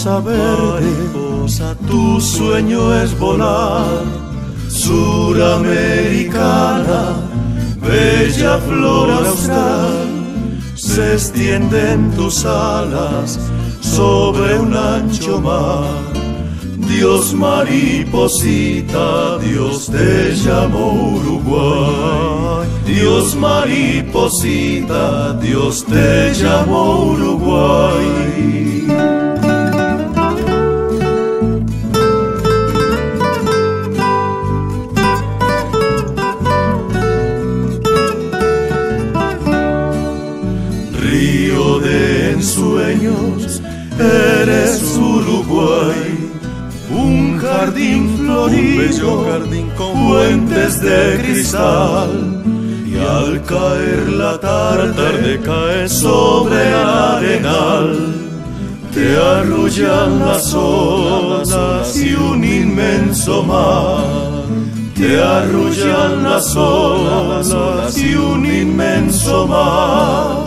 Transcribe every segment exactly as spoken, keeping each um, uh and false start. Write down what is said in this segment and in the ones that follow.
mariposa verde, mariposa, tu sueño es volar, suramericana, bella flor austral, se extienden tus alas sobre un ancho mar. Dios mariposita, Dios te llamó Uruguay. Dios mariposita, Dios te llamó Uruguay. Río de ensueños, eres Uruguay. Un jardín florido, un bello jardín con fuentes de cristal. Y al caer la tarde, la tarde cae sobre el arenal. Te arrullan las olas y un inmenso mar. Te arrullan las olas y un inmenso mar.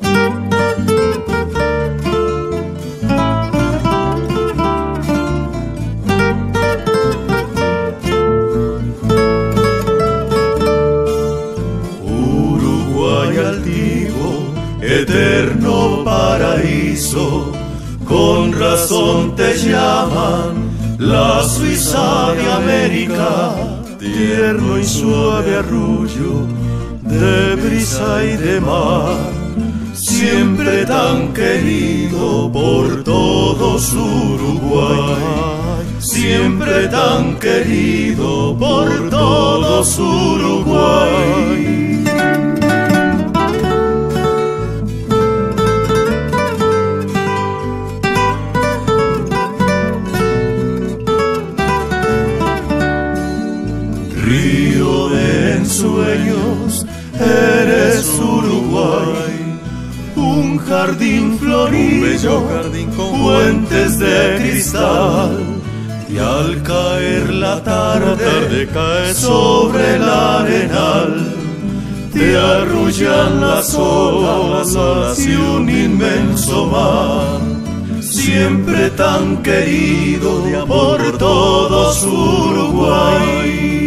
Eterno paraíso, con razón te llaman la Suiza de América. Tierno y suave arrullo de brisa y de mar, siempre tan querido por todos Uruguay. Siempre tan querido por todos Uruguay. Río de ensueños, eres Uruguay. Un jardín florido, un bello jardín con fuentes de cristal. Y al caer la tarde, la tarde cae sobre el arenal. Te arrullan las olas y un inmenso mar, siempre tan querido por todos Uruguay.